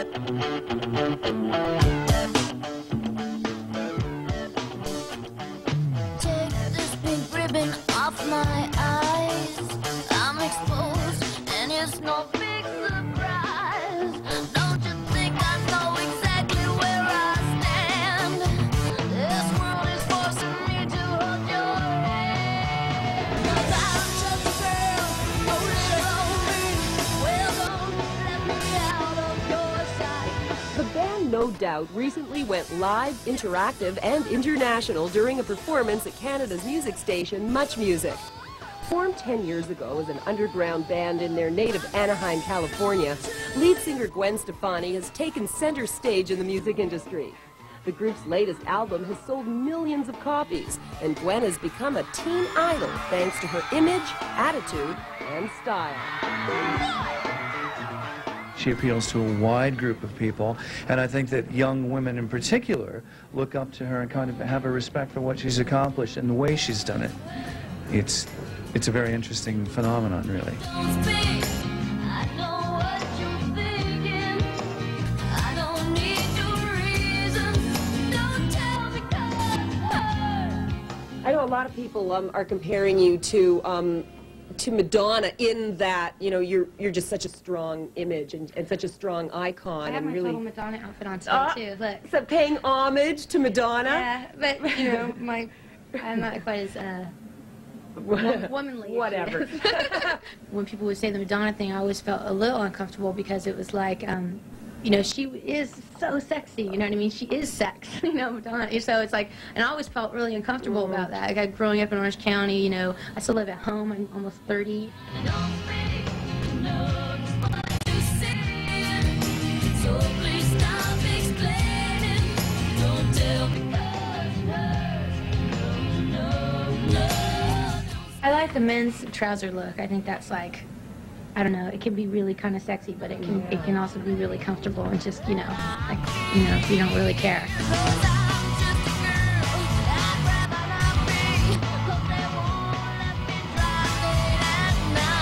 Take this pink ribbon off my eyes. I'm exposed, and it's no big surprise. Don't you think I know exactly where I stand? This world is forcing me to hold your hand. 'Cause I'm just a girl, a little lonely. Well, don't let me out of your sight. The band No Doubt recently went live, interactive, and international during a performance at Canada's music station, Much Music. Formed 10 years ago as an underground band in their native Anaheim, California, lead singer Gwen Stefani has taken center stage in the music industry. The group's latest album has sold millions of copies, and Gwen has become a teen idol thanks to her image, attitude, and style. She appeals to a wide group of people, and I think that young women in particular look up to her and kind of have a respect for what she's accomplished and the way she's done it. It's a very interesting phenomenon, really. Don't speak. I know what you're thinking. I don't need your reasons. Don't tell me 'cause I know a lot of people are comparing you to Madonna in that, you know, you're just such a strong image and such a strong icon. I have and my really total Madonna outfit on today too. Look. So paying homage to Madonna. Yeah, but you know, I'm not quite as womanly. Whatever. When people would say the Madonna thing, I always felt a little uncomfortable because it was like, you know, she is so sexy. You know what I mean? She is sex. You know, Madonna. So it's like, and I always felt really uncomfortable about that. Like, growing up in Orange County, you know, I still live at home. I'm almost 30. don't speak. No, just what you said. So please stop explaining. Don't tell me 'cause it hurts. No, no, no. I like the men's trouser look. I think that's like, I don't know, it can be really kind of sexy, but it can also be really comfortable and just, you know, like, you know, you don't really care. 'Cause I'm just a girl. I'd rather not be. 'Cause they won't let me drive late at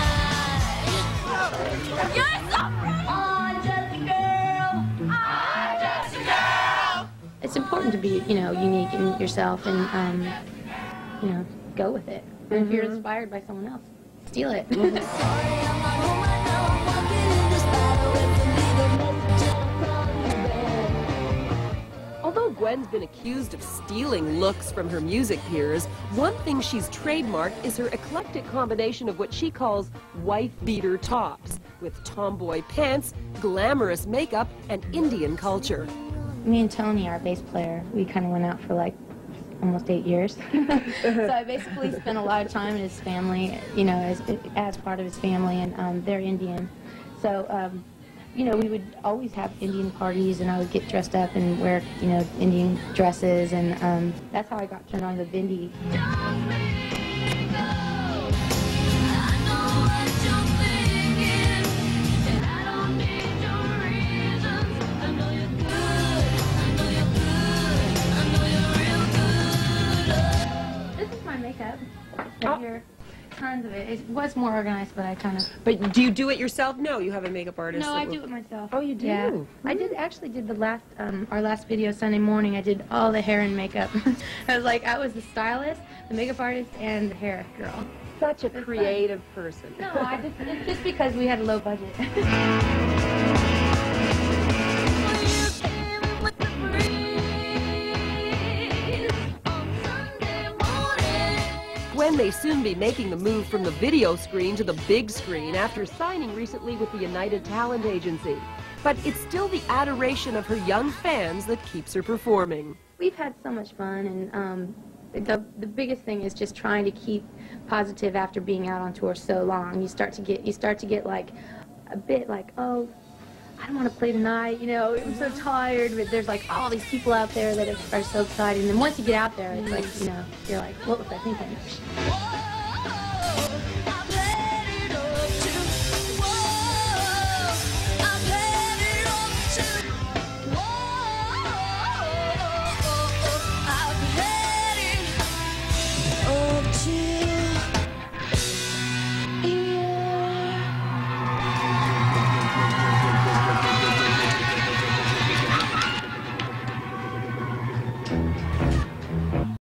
night. You're so pretty. I'm just a girl. I'm just a girl. It's important to be, you know, unique in yourself and, you know, go with it. And if you're inspired by someone else, steal it. Sorry, I'm not home right now. I'm walking in this battle with the leader message from the bed. Although Gwen's been accused of stealing looks from her music peers, one thing she's trademarked is her eclectic combination of what she calls wife-beater tops, with tomboy pants, glamorous makeup, and Indian culture. Me and Tony, our bass player, we kind of went out for like almost 8 years. So I basically spent a lot of time in his family, you know, as part of his family, and they're Indian. So, you know, we would always have Indian parties, and I would get dressed up and wear, you know, Indian dresses, and that's how I got turned on to Bindi. Don't speak, no. I know what you're thinking, and I don't need your reasons. I know you're good. I know you're good. I know you're real good. This is my makeup right here. Tons of it. It was more organized, but I kind of... But do you do it yourself? No, you have a makeup artist. No, that I will- do it myself. Oh, you do? Yeah. I actually did the last, our last video Sunday morning. I did all the hair and makeup. I was the stylist, the makeup artist, and the hair girl. Such a creative person. No, it's just because we had a low budget. You came with the breeze on Sunday morning. Gwen may soon be making the move from the video screen to the big screen after signing recently with the United Talent Agency. But it's still the adoration of her young fans that keeps her performing. We've had so much fun, and the biggest thing is just trying to keep positive after being out on tour so long. You start to get like a bit like, oh, I don't want to play tonight, you know, I'm so tired, but there's like all these people out there that are so excited, and then once you get out there, it's like, you know, you're like, what was I thinking? I've had it up to. Whoa, I've had it up to. Whoa, I've had it up to. Yeah.